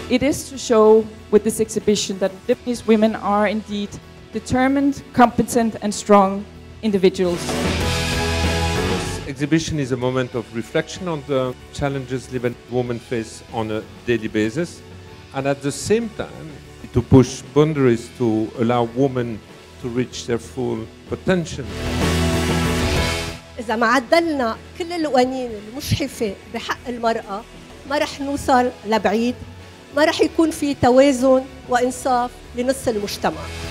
It is to show with this exhibition that Lebanese women are indeed determined, competent and strong individuals. This exhibition is a moment of reflection on the challenges Lebanese women face on a daily basis, and at the same time to push boundaries to allow women to reach their full potential. إذا ما عدلنا كل القوانين المشحفة بحق المرأة ما رح نوصل لبعيد، ما رح يكون في توازن وإنصاف لنص المجتمع.